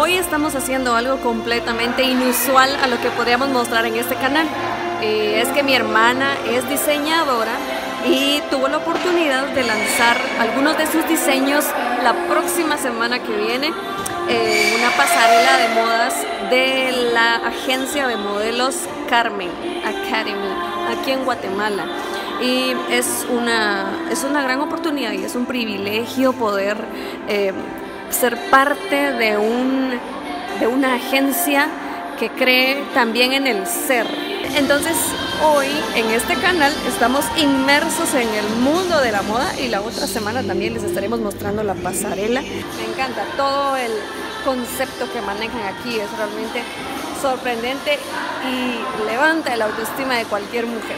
hoy estamos haciendo algo completamente inusual a lo que podríamos mostrar en este canal. Es que mi hermana es diseñadora y tuvo la oportunidad de lanzar algunos de sus diseños la próxima semana que viene en una pasarela de modas de la agencia de modelos Carmen Academy aquí en Guatemala. Y es una gran oportunidad y es un privilegio poder ser parte de una agencia que cree también en el ser. Entonces hoy en este canal estamos inmersos en el mundo de la moda y la otra semana también les estaremos mostrando la pasarela. Me encanta todo el concepto que manejan aquí, es realmente sorprendente y levanta la autoestima de cualquier mujer.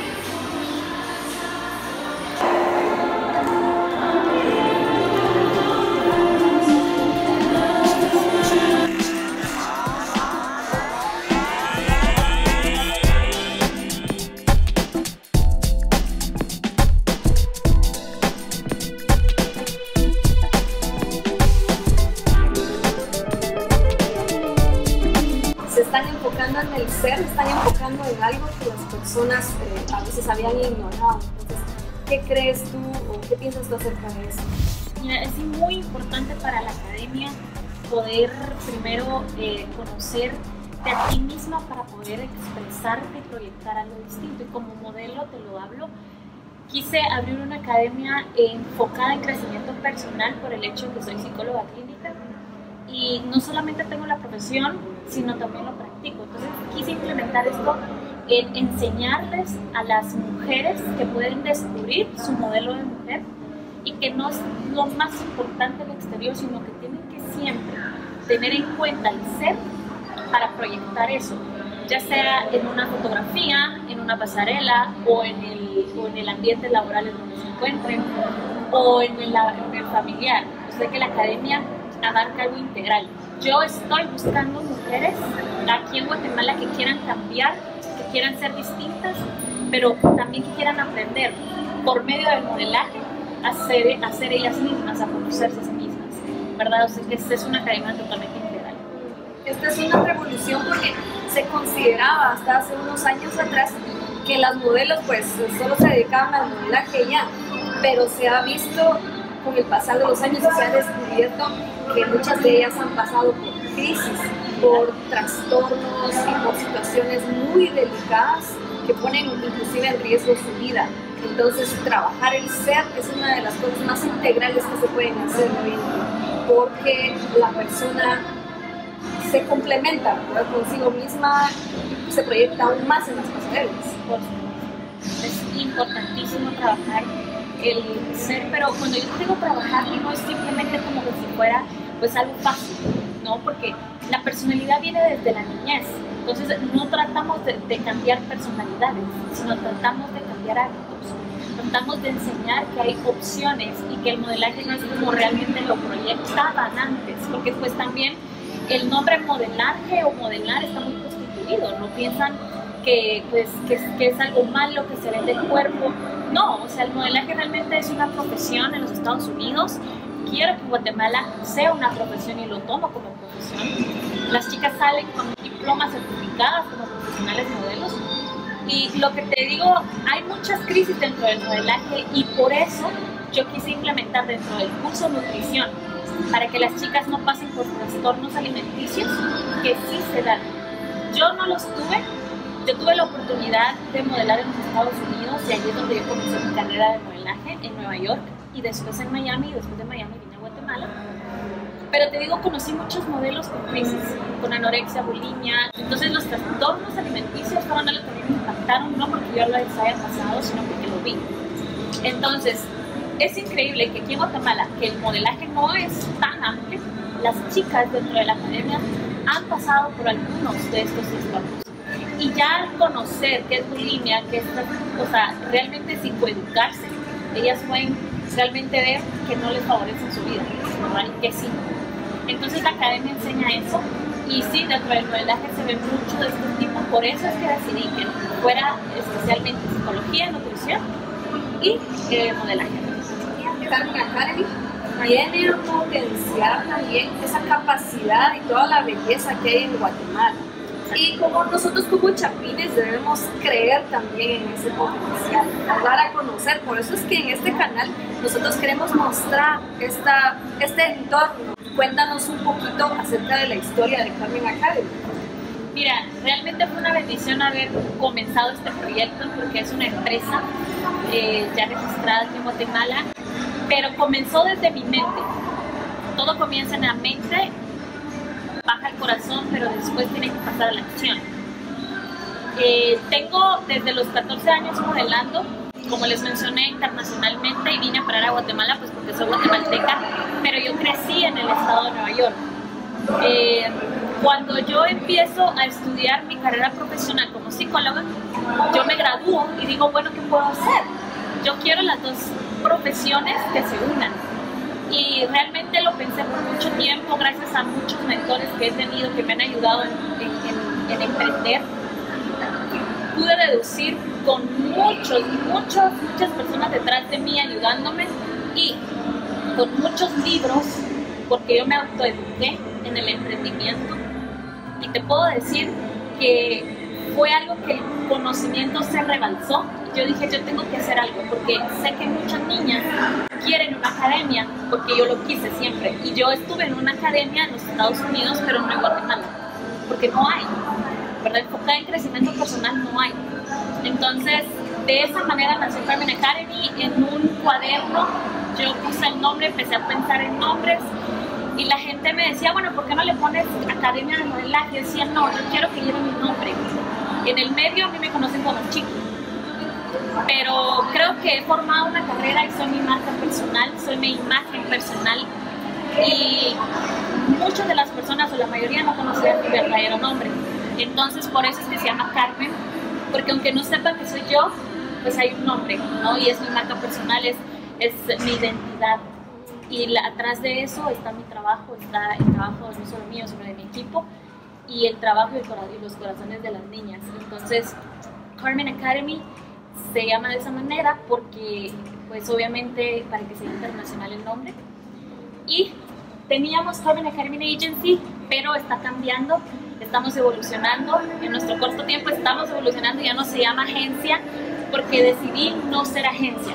Se están enfocando en el ser, se están enfocando en algo que las personas a veces habían ignorado. Entonces, ¿qué crees tú o qué piensas tú acerca de eso? Mira, es muy importante para la academia poder primero conocerte a ti misma para poder expresarte y proyectar algo distinto. Y como modelo, te lo hablo, quise abrir una academia enfocada en crecimiento personal por el hecho de que soy psicóloga clínica. Y no solamente tengo la profesión, sino también lo practico. Entonces quise implementar esto en enseñarles a las mujeres que pueden descubrir su modelo de mujer y que no es lo más importante el exterior, sino que tienen que siempre tener en cuenta el ser para proyectar eso, ya sea en una fotografía, en una pasarela o en el ambiente laboral en donde se encuentren o en el familiar. O sea que la academia abarca algo integral. Yo estoy buscando mujeres aquí en Guatemala que quieran cambiar, que quieran ser distintas, pero también que quieran aprender por medio del modelaje a ser ellas mismas, a conocerse a sí mismas, ¿verdad? O sea que esta es una academia totalmente integral. Esta es una revolución porque se consideraba hasta hace unos años atrás que las modelos pues solo se dedicaban al modelaje ya, pero se ha visto con el pasar de los años y se ha descubierto que muchas de ellas han pasado por crisis, por trastornos y por situaciones muy delicadas que ponen inclusive en riesgo su vida. Entonces trabajar el ser es una de las cosas más integrales que se pueden hacer hoy en día, porque la persona se complementa, ¿verdad? Consigo misma, se proyecta aún más en las pasarelas. Es importantísimo trabajar el ser, pero cuando yo digo trabajar no es simplemente como que si fuera pues algo fácil, ¿no? Porque la personalidad viene desde la niñez, entonces no tratamos de cambiar personalidades, sino tratamos de cambiar hábitos, tratamos de enseñar que hay opciones y que el modelaje no es como realmente lo proyectaban antes, porque pues también el nombre modelaje o modelar está muy constituido, no piensan que es algo malo que se ve del cuerpo. No, o sea, el modelaje realmente es una profesión en los Estados Unidos. Quiero que Guatemala sea una profesión y lo tomo como profesión. Las chicas salen con diplomas certificadas como profesionales modelos. Y lo que te digo, hay muchas crisis dentro del modelaje y por eso yo quise implementar dentro del curso nutrición para que las chicas no pasen por trastornos alimenticios que sí se dan. Yo no los tuve. Yo tuve la oportunidad de modelar en los Estados Unidos y allí es donde yo comencé mi carrera de modelaje en Nueva York y después en Miami, y después de Miami vine a Guatemala. Pero te digo, conocí muchos modelos con crisis, con anorexia, bulimia. Entonces los trastornos alimenticios fueron algo que me impactaron, no porque yo lo haya pasado, sino porque lo vi. Entonces, es increíble que aquí en Guatemala, que el modelaje no es tan amplio, las chicas dentro de la academia han pasado por algunos de estos trastornos. Y ya al conocer qué es bulimia, qué es, o sea, realmente psicoeducarse, ellas pueden realmente ver que no les favorece en su vida, ¿verdad? Y que sí. Entonces la academia enseña eso. Y sí, dentro del modelaje se ve mucho de este tipo. Por eso es que decidí que fuera especialmente psicología, nutrición y modelaje. Carmen Academy. viene a potenciar también esa capacidad y toda la belleza que hay en Guatemala. Y como nosotros como chapines debemos creer también en ese potencial, dar a conocer. Por eso es que en este canal nosotros queremos mostrar este entorno. Cuéntanos un poquito acerca de la historia de Carmen Academy. Mira, realmente fue una bendición haber comenzado este proyecto porque es una empresa ya registrada aquí en Guatemala, pero comenzó desde mi mente. Todo comienza en la mente, baja el corazón, pero después tiene que pasar a la acción. Tengo desde los 14 años modelando, como les mencioné, internacionalmente, y vine a parar a Guatemala pues porque soy guatemalteca, pero yo crecí en el estado de Nueva York. Cuando yo empiezo a estudiar mi carrera profesional como psicóloga, yo me gradúo y digo, bueno, ¿qué puedo hacer? Yo quiero las dos profesiones que se unan. Y realmente lo pensé por mucho tiempo, gracias a muchos mentores que he tenido que me han ayudado en emprender. Pude deducir con muchas personas detrás de mí ayudándome y con muchos libros, porque yo me autoeduqué en el emprendimiento. Y te puedo decir que fue algo que el conocimiento se rebalsó. Yo dije, yo tengo que hacer algo, porque sé que muchas niñas quieren una academia, porque yo lo quise siempre. Y yo estuve en una academia en los Estados Unidos, pero no en Guatemala, porque no hay, ¿verdad? Enfocada en crecimiento personal no hay. Entonces, de esa manera nació Carmen Academy. En un cuaderno yo puse el nombre, empecé a pensar en nombres. Y la gente me decía, bueno, ¿por qué no le pones Academia de Modelaje? Yo decía, no, yo quiero que lleve mi nombre. En el medio a mí me conocen como Chiqui. Pero creo que he formado una carrera y soy mi marca personal, soy mi imagen personal. Y muchas de las personas, o la mayoría, no conocían mi verdadero nombre. Entonces, por eso es que se llama Carmen. Porque aunque no sepan que soy yo, pues hay un nombre, ¿no? Y es mi marca personal, es mi identidad. Y atrás de eso está mi trabajo, está el trabajo no solo mío, sino de mi equipo, y el trabajo y los corazones de las niñas. Entonces, Carmen Academy se llama de esa manera porque, pues obviamente, para que sea internacional el nombre. Y teníamos Carmen Academy Agency, pero está cambiando, estamos evolucionando. En nuestro corto tiempo estamos evolucionando, ya no se llama agencia, porque decidí no ser agencia.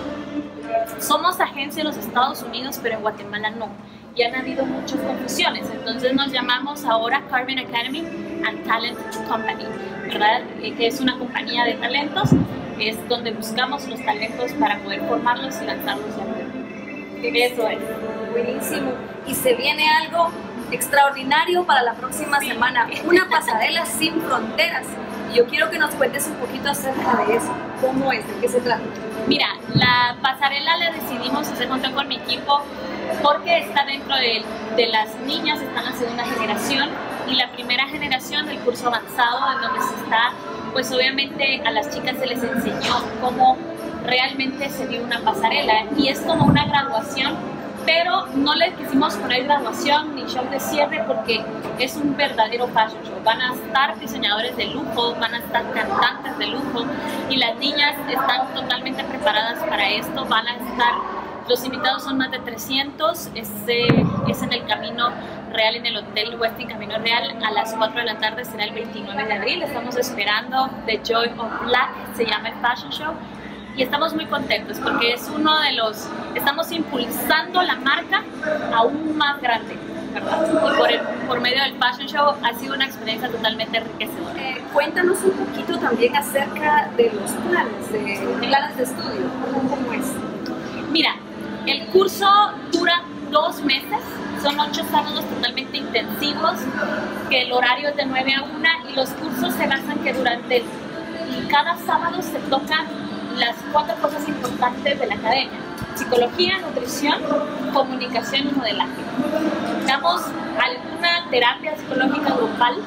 Somos agencia en los Estados Unidos, pero en Guatemala no. Y han habido muchas confusiones. Entonces nos llamamos ahora Carmen Academy and Talent Company, ¿verdad? Que es una compañía de talentos. Es donde buscamos los talentos para poder formarlos y lanzarlos a la red. Eso es. Buenísimo. Y se viene algo extraordinario para la próxima semana. Una pasarela sin fronteras. Y yo quiero que nos cuentes un poquito acerca de eso. ¿Cómo es? ¿De qué se trata? Mira, la pasarela la decidimos hacer junto con mi equipo porque está dentro de las niñas, está en la segunda generación y la primera generación del curso avanzado, en donde se está, pues obviamente a las chicas se les enseñó cómo realmente se dio una pasarela y es como una graduación, pero no le quisimos poner graduación ni show de cierre porque es un verdadero fashion show. Van a estar diseñadores de lujo, van a estar cantantes de lujo y las niñas están totalmente preparadas para esto. Van a estar, los invitados son más de 300, es en el Camino Real, en el Hotel Westin Camino Real, a las 4 de la tarde, será el 29 de abril. Estamos esperando The Joy of Black, se llama el fashion show. Y estamos muy contentos porque es uno de los, estamos impulsando la marca aún más grande, ¿verdad? Y por medio del fashion show ha sido una experiencia totalmente enriquecedora. Cuéntanos un poquito también acerca de los planes de estudio, ¿cómo es? Mira, el curso dura 2 meses, son 8 sábados totalmente intensivos, que el horario es de 9 a 1 y los cursos se basan que durante cada sábado se tocan las 4 cosas importantes de la academia: psicología, nutrición, comunicación y modelaje. Damos alguna terapia psicológica grupal,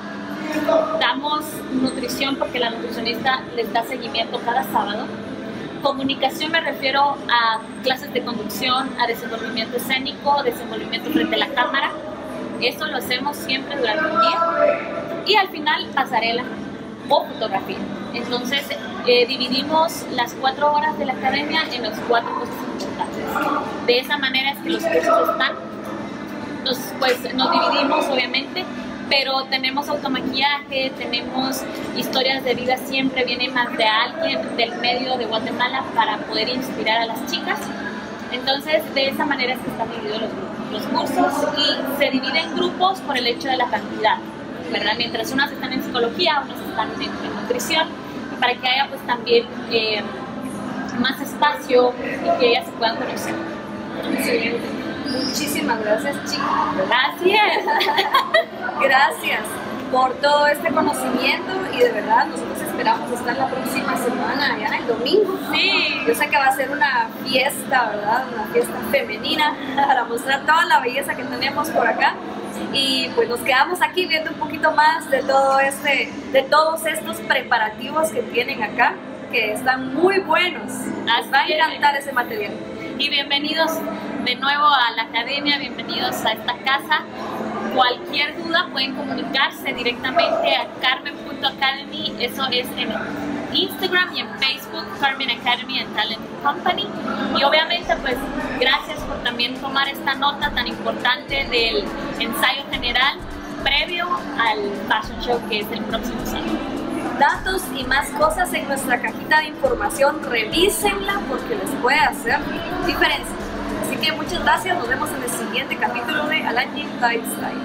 damos nutrición porque la nutricionista les da seguimiento cada sábado. Comunicación me refiero a clases de conducción, a desenvolvimiento escénico, desenvolvimiento frente a la cámara. Eso lo hacemos siempre durante el día. Y al final, pasarela o fotografía. Entonces dividimos las 4 horas de la academia en las 4 cosas importantes. de esa manera es que los cursos están. Pues nos dividimos obviamente, pero tenemos automaquillaje, tenemos historias de vida, siempre viene más de alguien del medio de Guatemala para poder inspirar a las chicas. Entonces, de esa manera es que están divididos los cursos y se dividen grupos por el hecho de la cantidad, ¿verdad? Mientras unas están en psicología, unas están en nutrición, y para que haya pues también más espacio y que ellas se puedan conocer. Excelente. Muchísimas gracias, chicas. Gracias. Gracias por todo este conocimiento y de verdad nosotros esperamos estar la próxima semana, ya el domingo. Sí. Yo sé que va a ser una fiesta, ¿verdad? Una fiesta femenina para mostrar toda la belleza que tenemos por acá. Y pues nos quedamos aquí viendo un poquito más de todo de todos estos preparativos que tienen acá, que están muy buenos. Les va a encantar ese material. Y bienvenidos de nuevo a la academia, bienvenidos a esta casa. Cualquier duda pueden comunicarse directamente a carmen.academy, eso es en Instagram y en Facebook, Carmen Academy and Talent Company. Y obviamente pues gracias por también tomar esta nota tan importante del ensayo general previo al Fashion Show que es el próximo sábado. Datos y más cosas en nuestra cajita de información, revísenla porque les puede hacer diferencia. Así que muchas gracias, nos vemos en el siguiente capítulo de Alangi Lifestyle.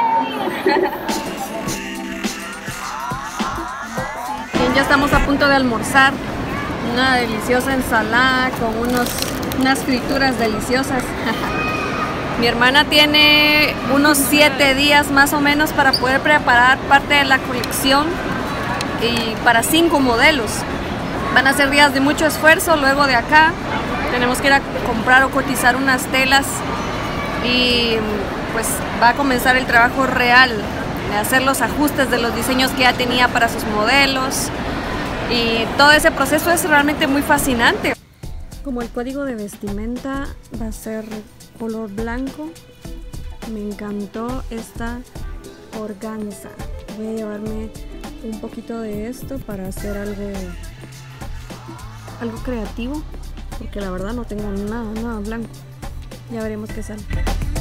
Bien, ya estamos a punto de almorzar, una deliciosa ensalada con unas frituras deliciosas. Mi hermana tiene unos 7 días más o menos para poder preparar parte de la colección y para 5 modelos. Van a ser días de mucho esfuerzo. Luego de acá tenemos que ir a comprar o cotizar unas telas y pues va a comenzar el trabajo real de hacer los ajustes de los diseños que ya tenía para sus modelos, y todo ese proceso es realmente muy fascinante. Como el código de vestimenta va a ser color blanco, me encantó esta organza. Voy a llevarme un poquito de esto para hacer algo creativo, porque la verdad no tengo nada blanco. Ya veremos qué sale.